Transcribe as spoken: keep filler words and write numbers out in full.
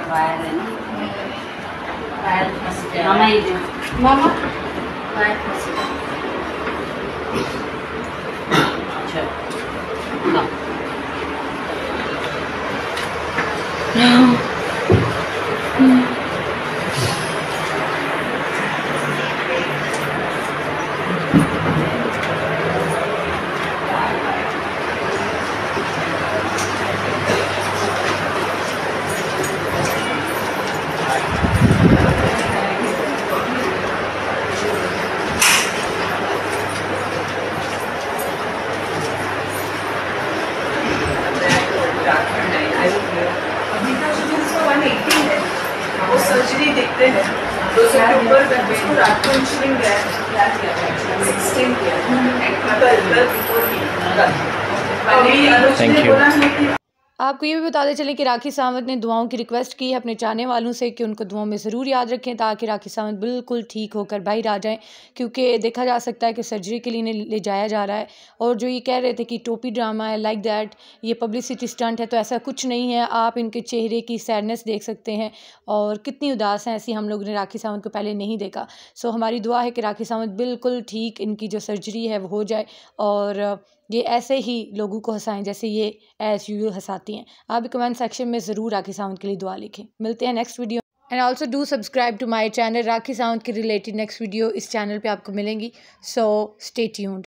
Wire है ना, wire फंस गया। मामा ये दो, मामा वायर फंस गया। अच्छा अभी का जो उसका वन एटी है, वो सर्जरी देखते हैं दो सौ के ऊपर का, उसको रात को इंसुलिन दिया है, सिक्सटीन किया है। आपको ये भी बताते चले कि राखी सावंत ने दुआओं की रिक्वेस्ट की है अपने चाहने वालों से कि उनको दुआओं में ज़रूर याद रखें ताकि राखी सावंत बिल्कुल ठीक होकर बाहर आ जाएं, क्योंकि देखा जा सकता है कि सर्जरी के लिए इन्हें ले जाया जा रहा है। और जो ये कह रहे थे कि टोपी ड्रामा है, लाइक दैट, ये पब्लिसिटी स्टंट है, तो ऐसा कुछ नहीं है। आप इनके चेहरे की सैडनेस देख सकते हैं और कितनी उदास हैं, ऐसी हम लोग ने राखी सावंत को पहले नहीं देखा। सो हमारी दुआ है कि राखी सावंत बिल्कुल ठीक, इनकी जो सर्जरी है वो हो जाए और ये ऐसे ही लोगों को हंसाएं जैसे ये एज यूजुअल हंसाती हैं। आप भी कमेंट सेक्शन में ज़रूर राखी सावंत के लिए दुआ लिखें। मिलते हैं next video. And also do subscribe to my channel. Rakhi Sawant के रिलेटेड नेक्स्ट वीडियो इस चैनल पे आपको मिलेंगी। So stay tuned.